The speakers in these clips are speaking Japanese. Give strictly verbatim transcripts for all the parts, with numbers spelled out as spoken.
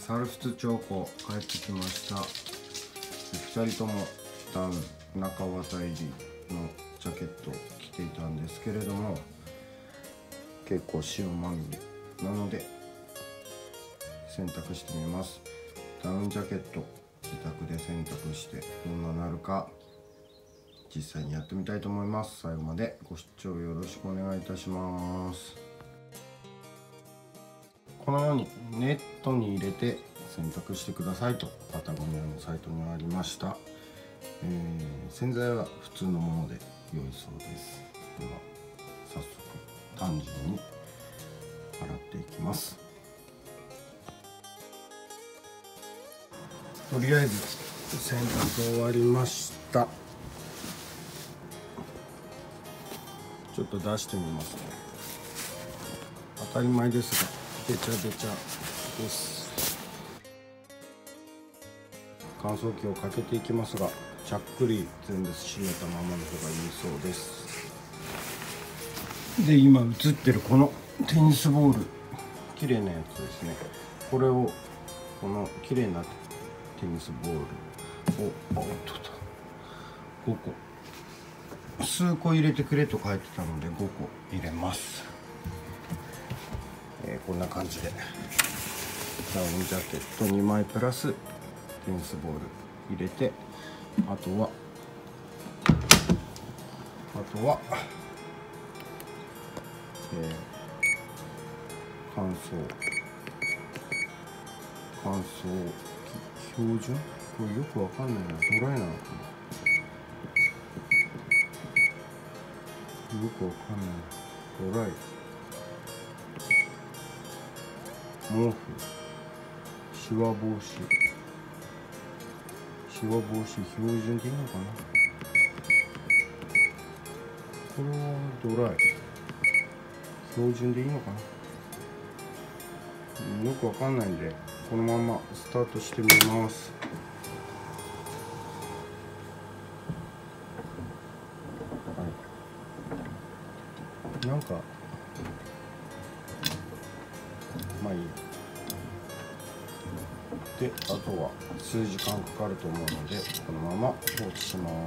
サルフツチョウコ帰ってきました。ふたりともダウン中綿入りのジャケットを着ていたんですけれども、結構塩まみれなので洗濯してみます。ダウンジャケット自宅で洗濯してどんななるか実際にやってみたいと思います。最後までご視聴よろしくお願いいたします。このようにネットに入れて洗濯してくださいとパタゴニアのサイトにありました。えー、洗剤は普通のもので良いそうです。では早速単純に洗っていきます。とりあえず洗濯終わりました。ちょっと出してみますね。当たり前ですがべちゃべちゃです。乾燥機をかけていきますが、ちゃっくり全部閉めたままの方がいいそうです。で、今映ってるこのテニスボール、綺麗なやつですね。これをこの綺麗なテニスボールをおっととごこ、数個入れてくれと書いてたのでごこ入れます。えー、こんな感じでダウンジャケットにまいプラステニスボール入れて、あとはあとは、えー、乾燥乾燥機標準、これよくわかんないな、ドライなのかな、よくわかんない、ドライ毛布、シワ防止、シワ防止標準でいいのかな、これはドライ標準でいいのかな、よくわかんないんでこのままスタートしてみます。はい、なんかまあいい。で、あとは数時間かかると思うのでこのまま放置します。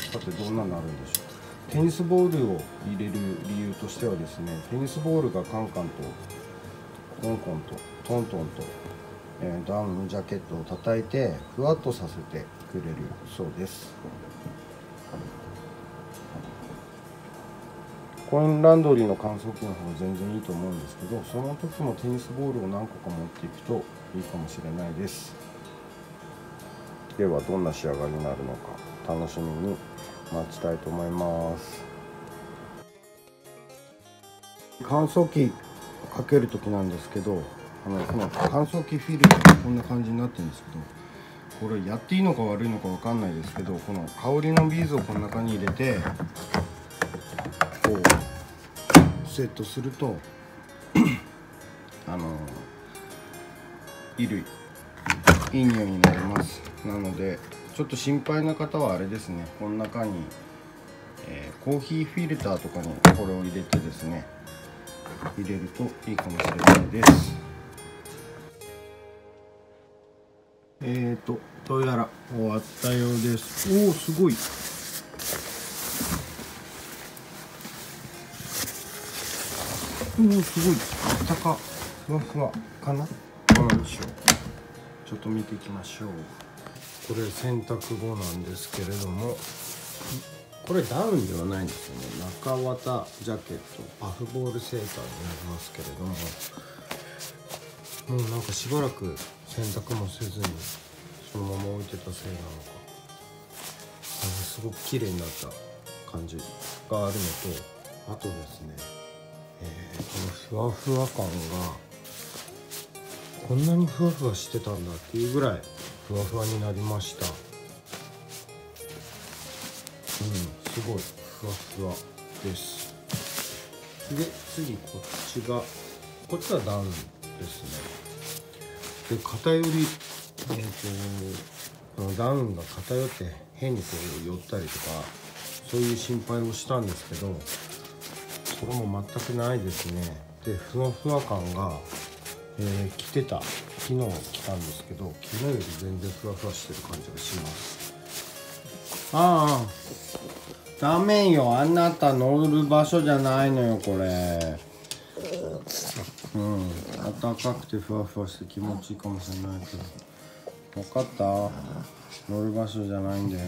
さてどんなになるんでしょう。テニスボールを入れる理由としてはですね、テニスボールがカンカンとコンコンとトントンと、えー、ダウンジャケットを叩いてふわっとさせてくれるそうです。コインランドリーの乾燥機の方が全然いいと思うんですけど、その時もテニスボールを何個か持っていくといいかもしれないです。ではどんな仕上がりになるのか楽しみに待ちたいと思います。乾燥機かける時なんですけど、あのこの乾燥機フィルムがこんな感じになってるんですけど、これやっていいのか悪いのかわかんないですけど、この香りのビーズをこの中に入れてこうセットするとあの衣類いい匂いになります。なのでちょっと心配な方はあれですね、この中に、えー、コーヒーフィルターとかにこれを入れてですね入れるといいかもしれないです。えーとどうやら終わったようです。おお、すごい。おお、すごい。あったかふわふわかな、どうなんでしょう。ちょっと見ていきましょう。これ洗濯後なんですけれども、これダウンではないんですよね。中綿ジャケットパフボールセーターになりますけれども、もうなんかしばらく洗濯もせずにそのまま置いてたせいなのか、すごく綺麗になった感じがあるのと、あとですね、えー、このふわふわ感がこんなにふわふわしてたんだっていうぐらいふわふわになりました。うん、すごいふわふわです。で、次こっちがこっちはダウンですね。で、偏り、えーと、このダウンが偏って変にこう寄ったりとかそういう心配をしたんですけど、それも全くないですね。で、ふわふわ感が、えー、着てた昨日来たんですけど、昨日より全然ふわふわしてる感じがします。ああダメよ、あなた乗る場所じゃないのよこれ。うん、暖かくてふわふわして気持ちいいかもしれないけど、分かった？乗る場所じゃないんだよ。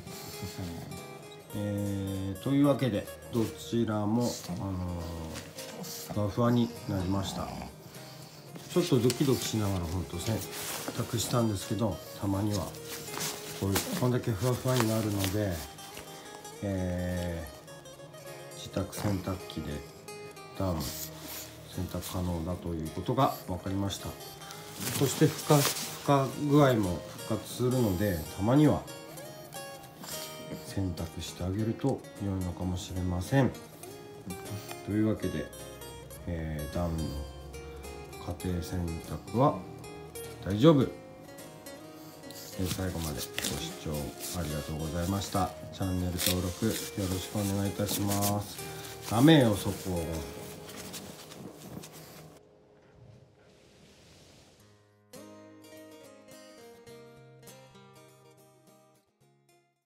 えー、というわけでどちらも、あのー、ふわふわになりました。ちょっとドキドキしながら本当洗濯したんですけど、たまにはこういうこんだけふわふわになるので、えー、自宅洗濯機でダウン洗濯可能だということが分かりました。そしてふかふか具合も復活するので、たまには洗濯してあげると良いのかもしれません。というわけで、えー、ダウンの家庭洗濯は大丈夫。えー、最後までご視聴ありがとうございました。チャンネル登録よろしくお願いいたします。ダメよそこ。